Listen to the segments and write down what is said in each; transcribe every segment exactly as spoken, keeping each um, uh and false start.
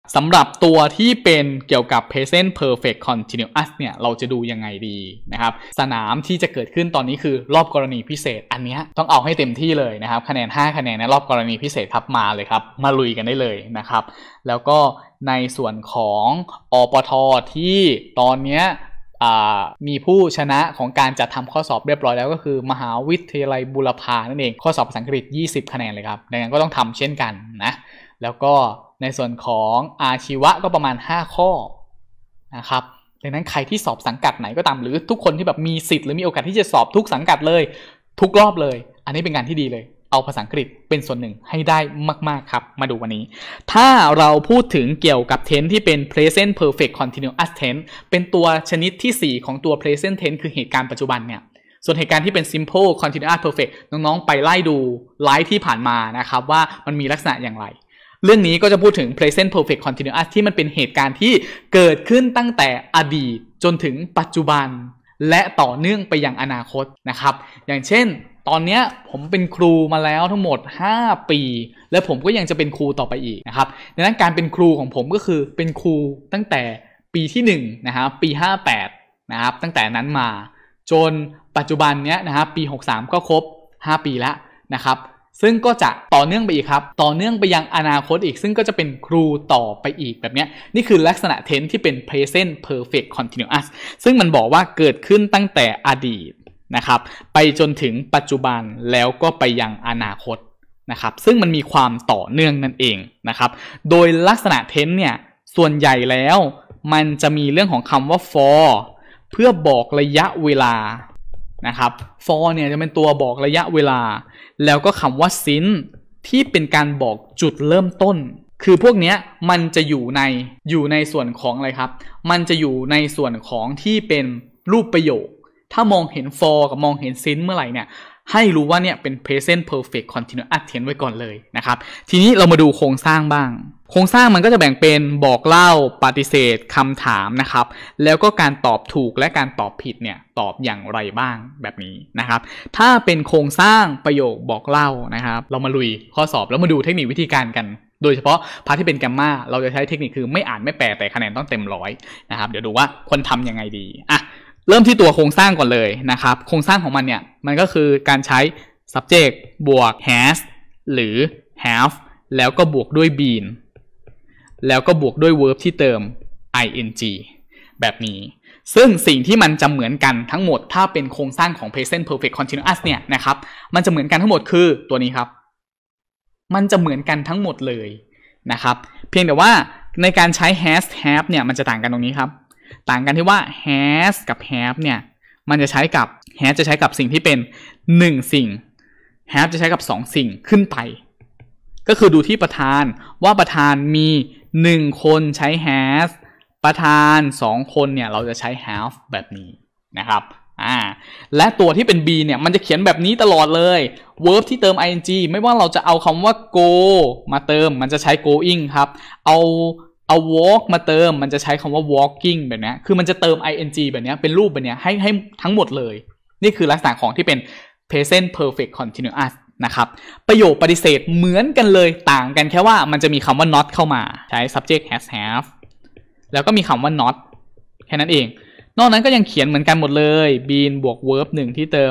สำหรับตัวที่เป็นเกี่ยวกับ present perfect continuous เนี่ยเราจะดูยังไงดีนะครับสนามที่จะเกิดขึ้นตอนนี้คือรอบกรณีพิเศษอันนี้ต้องเอาให้เต็มที่เลยนะครับคะแนนห้าคะแนนในรอบกรณีพิเศษครับมาเลยครับมาลุยกันได้เลยนะครับแล้วก็ในส่วนของอปท.ที่ตอนนี้มีผู้ชนะของการจัดทำข้อสอบเรียบร้อยแล้วก็คือมหาวิทยาลัยบูรพานั่นเองข้อสอบภาษาอังกฤษยี่สิบคะแนนเลยครับดังนั้นก็ต้องทำเช่นกันนะแล้วก็ในส่วนของอาชีวะก็ประมาณห้าข้อนะครับดังนั้นใครที่สอบสังกัดไหนก็ตามหรือทุกคนที่แบบมีสิทธิ์หรือมีโอกาสที่จะสอบทุกสังกัดเลยทุกรอบเลยอันนี้เป็นการที่ดีเลยเอาภาษาอังกฤษเป็นส่วนหนึ่งให้ได้มากๆครับมาดูวันนี้ถ้าเราพูดถึงเกี่ยวกับ tense ที่เป็น present perfect continuous tense เป็นตัวชนิดที่สี่ของตัว present tense คือเหตุการณ์ปัจจุบันเนี่ยส่วนเหตุการณ์ที่เป็น simple continuous perfect น้องๆไปไล่ดูไลฟ์ที่ผ่านมานะครับว่ามันมีลักษณะอย่างไรเรื่องนี้ก็จะพูดถึง present perfect continuous ที่มันเป็นเหตุการณ์ที่เกิดขึ้นตั้งแต่อดีตจนถึงปัจจุบันและต่อเนื่องไปยังอนาคตนะครับอย่างเช่นตอนนี้ผมเป็นครูมาแล้วทั้งหมดห้าปีและผมก็ยังจะเป็นครูต่อไปอีกนะครับดังนั้นการเป็นครูของผมก็คือเป็นครูตั้งแต่ปีที่หนึ่งนะครับปีห้าแปดนะครับตั้งแต่นั้นมาจนปัจจุบันเนี้ยนะครับปีหกสามก็ครบห้าปีแล้วนะครับซึ่งก็จะต่อเนื่องไปอีกครับต่อเนื่องไปยังอนาคตอีกซึ่งก็จะเป็นครูต่อไปอีกแบบนี้นี่คือลักษณะ tense ที่เป็น present perfect continuous ซึ่งมันบอกว่าเกิดขึ้นตั้งแต่อดีตนะครับไปจนถึงปัจจุบันแล้วก็ไปยังอนาคตนะครับซึ่งมันมีความต่อเนื่องนั่นเองนะครับโดยลักษณะ tense เนี่ยส่วนใหญ่แล้วมันจะมีเรื่องของคำว่า for เพื่อบอกระยะเวลานะครับ for เนี่ยจะเป็นตัวบอกระยะเวลาแล้วก็คำว่า since ที่เป็นการบอกจุดเริ่มต้นคือพวกนี้มันจะอยู่ในอยู่ในส่วนของอะไรครับมันจะอยู่ในส่วนของที่เป็นรูปประโยคถ้ามองเห็น for กับมองเห็น since เมื่อไหร่เนี่ยให้รู้ว่าเนี่ยเป็น present perfect continuous tense ไว้ก่อนเลยนะครับทีนี้เรามาดูโครงสร้างบ้างโครงสร้างมันก็จะแบ่งเป็นบอกเล่าปฏิเสธคำถามนะครับแล้วก็การตอบถูกและการตอบผิดเนี่ยตอบอย่างไรบ้างแบบนี้นะครับถ้าเป็นโครงสร้างประโยคบอกเล่านะครับเรามาลุยข้อสอบแล้วมาดูเทคนิควิธีการกันโดยเฉพาะพาร์ทที่เป็นแกมมาเราจะใช้เทคนิคคือไม่อ่านไม่แปลแต่คะแนนต้องเต็มร้อยนะครับเดี๋ยวดูว่าควรทำยังไงดีอ่ะเริ่มที่ตัวโครงสร้างก่อนเลยนะครับโครงสร้างของมันเนี่ยมันก็คือการใช้ subject บวก has หรือ have แล้วก็บวกด้วย been แล้วก็บวกด้วย verb ที่เติม ing แบบนี้ซึ่งสิ่งที่มันจะเหมือนกันทั้งหมดถ้าเป็นโครงสร้างของ present perfect continuous เนี่ยนะครับมันจะเหมือนกันทั้งหมดคือตัวนี้ครับมันจะเหมือนกันทั้งหมดเลยนะครับเพียงแต่ว่าในการใช้ has have เนี่ยมันจะต่างกันตรงนี้ครับต่างกันที่ว่า has กับ have เนี่ยมันจะใช้กับ has จะใช้กับสิ่งที่เป็นหนึ่งสิ่ง have จะใช้กับสองสิ่งขึ้นไปก็คือดูที่ประธานว่าประธานมีหนึ่งคนใช้ has ประธานสองคนเนี่ยเราจะใช้ have แบบนี้นะครับอ่าและตัวที่เป็น be เนี่ยมันจะเขียนแบบนี้ตลอดเลย verb ที่เติม ing ไม่ว่าเราจะเอาคำว่า go มาเติมมันจะใช้ going ครับเอาเอา walk มาเติมมันจะใช้คำว่า walking แบบนี้คือมันจะเติม ing แบบนี้เป็นรูปแบบนี้ให้ให้ทั้งหมดเลยนี่คือลักษณะของที่เป็น present perfect continuous นะครับประโยคปฏิเสธเหมือนกันเลยต่างกันแค่ว่ามันจะมีคำว่า not เข้ามาใช้ subject has have แล้วก็มีคำว่า not แค่นั้นเองนอกนั้นก็ยังเขียนเหมือนกันหมดเลย been บวก verb หนึ่งที่เติม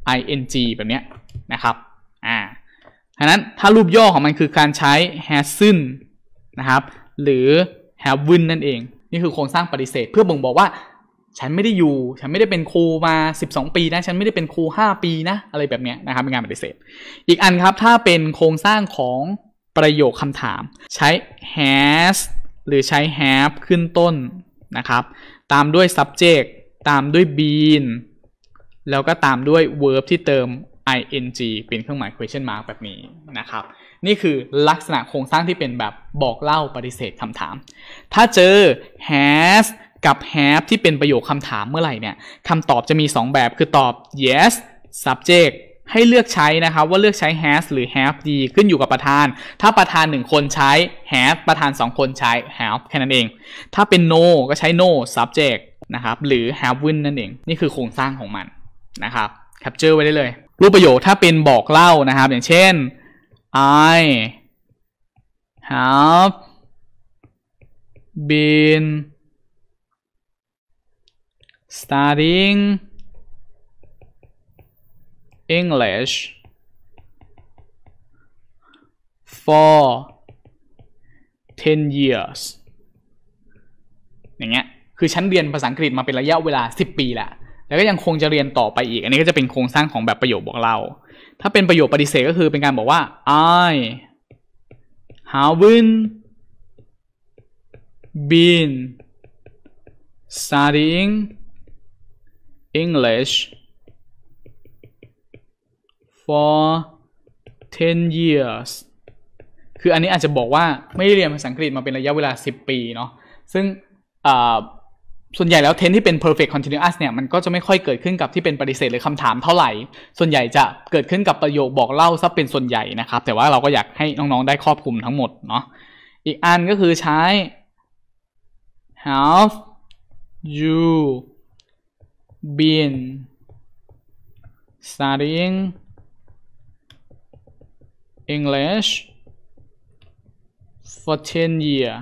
ing แบบนี้นะครับอ่าฉะนั้นถ้ารูปย่อของมันคือการใช้ hasn't นะครับหรือ haven't นั่นเองนี่คือโครงสร้างปฏิเสธเพื่อบ่งบอกว่าฉันไม่ได้อยู่ฉันไม่ได้เป็นครูมาสิบสองปีนะฉันไม่ได้เป็นครูห้าปีนะอะไรแบบนี้นะครับเป็นงานปฏิเสธอีกอันครับถ้าเป็นโครงสร้างของประโยคคำถามใช้ has หรือใช้ have ขึ้นต้นนะครับตามด้วย subject ตามด้วย been แล้วก็ตามด้วย verb ที่เติม ing เป็นเครื่องหมาย question mark แบบนี้นะครับนี่คือลักษณะโครงสร้างที่เป็นแบบบอกเล่าปฏิเสธคำถามถ้าเจอ has กับ have ที่เป็นประโยคคำถามเมื่อไหร่เนี่ยคำตอบจะมีสองแบบคือตอบ yes subject ให้เลือกใช้นะครับว่าเลือกใช้ has หรือ have ดีขึ้นอยู่กับประธานถ้าประธานหนึ่งคนใช้ have ประธานสองคนใช้ have แค่นั้นเองถ้าเป็น no ก็ใช้ no subject นะครับหรือ haven't นั่นเองนี่คือโครงสร้างของมันนะครับ capture ไว้ได้เลยรูปประโยคถ้าเป็นบอกเล่านะครับอย่างเช่นI have been studying English for ten years อย่างเงี้ยคือฉันเรียนภาษาอังกฤษมาเป็นระยะเวลาสิบปีแล้วแล้วก็ยังคงจะเรียนต่อไปอีกอันนี้ก็จะเป็นโครงสร้างของแบบประโยคบอกเล่าถ้าเป็นประโยคปฏิเสธก็คือเป็นการบอกว่า I haven't been studying English for ten years คืออันนี้อาจจะบอกว่าไม่ได้เรียนภาษาอังกฤษมาเป็นระยะเวลาสิบปีเนาะซึ่งส่วนใหญ่แล้ว tense ที่เป็น perfect continuous เนี่ยมันก็จะไม่ค่อยเกิดขึ้นกับที่เป็นปฏิเสธหรือคำถามเท่าไหร่ส่วนใหญ่จะเกิดขึ้นกับประโยคบอกเล่าซะเป็นส่วนใหญ่นะครับแต่ว่าเราก็อยากให้น้องๆได้ครอบคลุมทั้งหมดเนาะอีกอันก็คือใช้ have you been studying English for ten years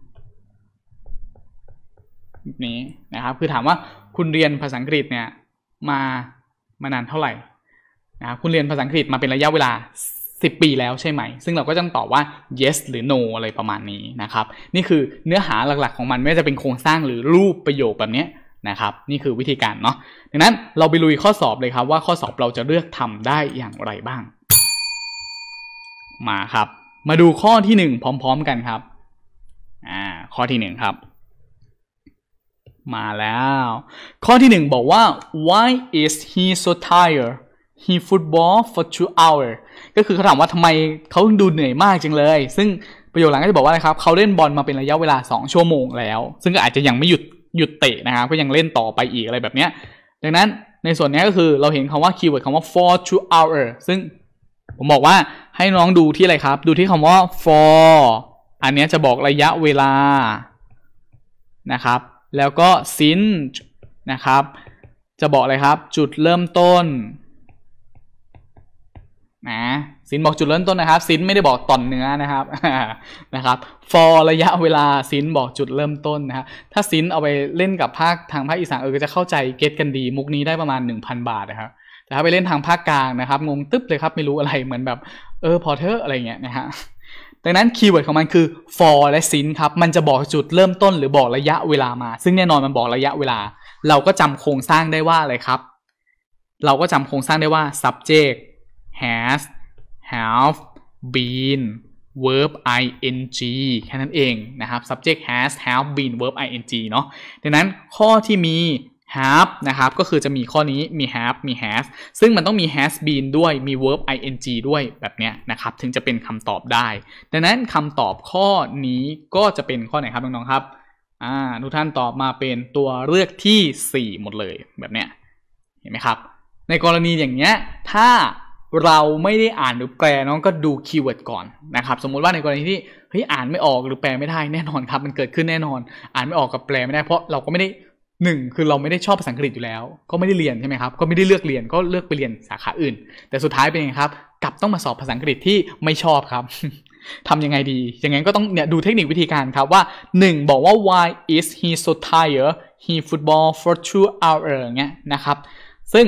แบบนี้นะครับคือถามว่าคุณเรียนภาษาอังกฤษเนี่ยมามานานเท่าไหร่นะครับคุณเรียนภาษาอังกฤษมาเป็นระยะเวลาสิบปีแล้วใช่ไหมซึ่งเราก็ต้องตอบว่า yes หรือ no อะไรประมาณนี้นะครับนี่คือเนื้อหาหลักๆของมันไม่ว่าจะเป็นโครงสร้างหรือรูปประโยคแบบนี้นะครับนี่คือวิธีการเนาะดังนั้นเราไปลุยข้อสอบเลยครับว่าข้อสอบเราจะเลือกทำได้อย่างไรบ้างมาครับมาดูข้อที่หนึ่งพร้อมๆกันครับอ่าข้อที่หนึ่งครับมาแล้วข้อที่หนึ่งบอกว่า why is he so tired he football for two hours ก็คือเขาถามว่าทำไมเขาดูเหนื่อยมากจังเลยซึ่งประโยคหลังก็จะบอกว่าอะไรครับเขาเล่นบอลมาเป็นระยะเวลาสองชั่วโมงแล้วซึ่งก็อาจจะยังไม่หยุดหยุดเตะนะครับก็ยังเล่นต่อไปอีกอะไรแบบเนี้ยดังนั้นในส่วนนี้ก็คือเราเห็นคำว่าคีย์เวิร์ดคำว่า for two hours ซึ่งผมบอกว่าให้น้องดูที่อะไรครับดูที่คำว่า for อันนี้จะบอกระยะเวลานะครับแล้วก็ since นะครับจะบอกอะไรครับจุดเริ่มต้นนะสินบอกจุดเริ่มต้นนะครับสินไม่ได้บอกตอนเนื้อนะครับ นะครับ for ระยะเวลาสินบอกจุดเริ่มต้นนะครับถ้าสินเอาไปเล่นกับภาคทางภาคอีสานเออก็จะเข้าใจเก็ตกันดีมุกนี้ได้ประมาณ หนึ่งพัน บาทนะครับแต่ถ้าไปเล่นทางภาคกลางนะครับงงตึ๊บเลยครับไม่รู้อะไรเหมือนแบบเออพอเธออะไรเงี้ยนะฮะดังนั้นคีย์เวิร์ดของมันคือ for และ since ครับมันจะบอกจุดเริ่มต้นหรือบอกระยะเวลามาซึ่งแน่นอนมันบอกระยะเวลาเราก็จำโครงสร้างได้ว่าอะไรครับเราก็จำโครงสร้างได้ว่า subject has have been verb ing แค่นั้นเองนะครับ subject has have been verb ing เนาะดังนั้นข้อที่มี have นะครับก็คือจะมีข้อนี้มี have มี has ซึ่งมันต้องมี has been ด้วยมี verb ing ด้วยแบบเนี้ยนะครับถึงจะเป็นคำตอบได้ดังนั้นคำตอบข้อนี้ก็จะเป็นข้อไหนครับน้องๆครับอ่าทุกท่านตอบมาเป็นตัวเลือกที่สี่หมดเลยแบบเนี้ยเห็นไหมครับในกรณีอย่างเงี้ยถ้าเราไม่ได้อ่านหรือแปลน้องก็ดูคีย์เวิร์ดก่อนนะครับสมมุติว่าในกรณีที่เฮ้ยอ่านไม่ออกหรือแปลไม่ได้แน่นอนครับมันเกิดขึ้นแน่นอนอ่านไม่ออกกับแปลไม่ได้เพราะเราก็ไม่ได้หนึ่งคือเราไม่ได้ชอบภาษาอังกฤษอยู่แล้วก็ไม่ได้เรียนใช่ไหมครับก็ไม่ได้เลือกเรียนก็เลือกไปเรียนสาขาอื่นแต่สุดท้ายเป็นยังไงครับกลับต้องมาสอบภาษาอังกฤษที่ไม่ชอบครับ ทำยังไงดีอย่างงั้นก็ต้องเนี่ยดูเทคนิควิธีการครับว่าหนึ่งบอกว่า why is he so tired he football for two hours เงี้ยนะครับซึ่ง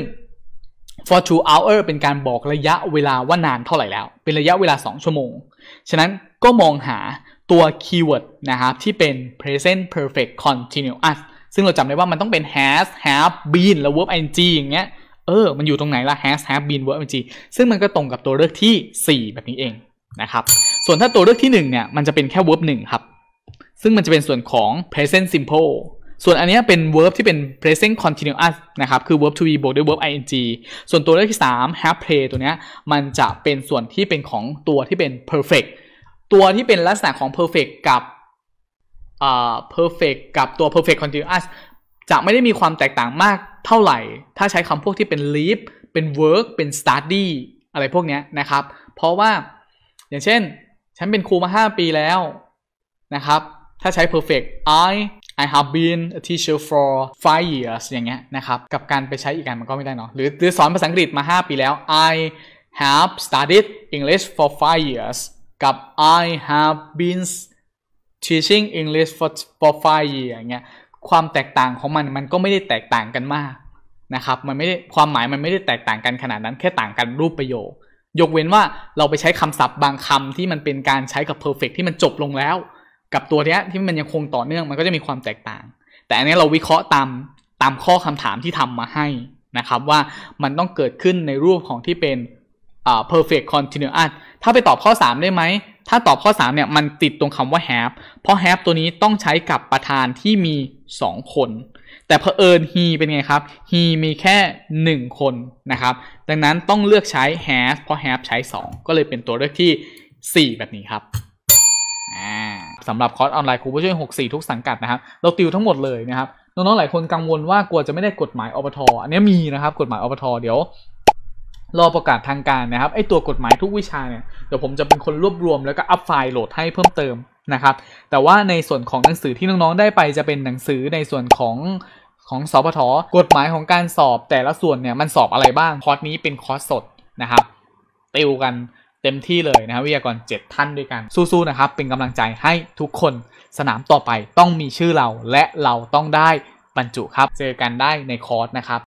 for two hour เป็นการบอกระยะเวลาว่านานเท่าไหร่แล้วเป็นระยะเวลาสองชั่วโมงฉะนั้นก็มองหาตัวคีย์เวิร์ดนะครับที่เป็น present perfect continuous ซึ่งเราจำได้ว่ามันต้องเป็น has have been แล้ว verb ing อย่างเงี้ยเออมันอยู่ตรงไหนล่ะ has have been verb ing ซึ่งมันก็ตรงกับตัวเลือกที่สี่แบบนี้เองนะครับส่วนถ้าตัวเลือกที่หนึ่งเนี่ยมันจะเป็นแค่ verb หนึ่งครับซึ่งมันจะเป็นส่วนของ present simpleส่วนอันนี้เป็น verb ที่เป็น present continuous นะครับคือ verb to be บวกด้วย verb ing ส่วนตัวเลขที่สาม have play ตัวเนี้ยมันจะเป็นส่วนที่เป็นของตัวที่เป็น perfect ตัวที่เป็นลักษณะของ perfect กับอ่า perfect กับตัว perfect continuous จะไม่ได้มีความแตกต่างมากเท่าไหร่ถ้าใช้คำพวกที่เป็น live เป็น work เป็น study อะไรพวกนี้นะครับเพราะว่าอย่างเช่นฉันเป็นครูมาห้าปีแล้วนะครับถ้าใช้ perfect I I have been a teacher for five years อย่างเงี้ยนะครับกับการไปใช้อีกการมันก็ไม่ได้เนาะหรือหรือสอนภาษาอังกฤษมาห้าปีแล้ว I have studied English for five years กับ I have been teaching English for for five year อย่างเงี้ยความแตกต่างของมันมันก็ไม่ได้แตกต่างกันมากนะครับมันไม่ได้ความหมายมันไม่ได้แตกต่างกันขนาดนั้นแค่ต่างกันรูปประโยคยกเว้นว่าเราไปใช้คำศัพท์บางคำที่มันเป็นการใช้กับ perfect ที่มันจบลงแล้วกับตัวเนี้ยที่มันยังคงต่อเนื่องมันก็จะมีความแตกต่างแต่อันนี้เราวิเคราะห์ตามตามข้อคำถามที่ทำมาให้นะครับว่ามันต้องเกิดขึ้นในรูปของที่เป็นอ่า perfect continuous ถ้าไปตอบข้อสามได้ไหมถ้าตอบข้อสามเนี่ยมันติดตรงคำว่า have เพราะ have ตัวนี้ต้องใช้กับประธานที่มีสองคนแต่เผอิญ he เป็นไงครับ he มีแค่หนึ่งคนนะครับดังนั้นต้องเลือกใช้ has เพราะ have ใช้สองก็เลยเป็นตัวเลือกที่สี่แบบนี้ครับสำหรับคอร์สออนไลน์ครูผู้ช่วยหกสิบสี่ทุกสังกัดนะครับเราติวทั้งหมดเลยนะครับน้องๆหลายคนกังวลว่ากลัวจะไม่ได้กฎหมายอปท.อันนี้มีนะครับกฎหมายอปท.เดี๋ยวรอประกาศทางการนะครับไอตัวกฎหมายทุกวิชาเนี่ยเดี๋ยวผมจะเป็นคนรวบรวมแล้วก็อัพไฟล์โหลดให้เพิ่มเติมนะครับแต่ว่าในส่วนของหนังสือที่น้องๆได้ไปจะเป็นหนังสือในส่วนของของสปท.กฎหมายของการสอบแต่ละส่วนเนี่ยมันสอบอะไรบ้างคอร์สนี้เป็นคอร์สสดนะครับติวกันเต็มที่เลยนะครับวิทยากรเจ็ดท่านด้วยกันสู้ๆนะครับเป็นกำลังใจให้ทุกคนสนามต่อไปต้องมีชื่อเราและเราต้องได้บรรจุครับเจอกันได้ในคอร์สนะครับ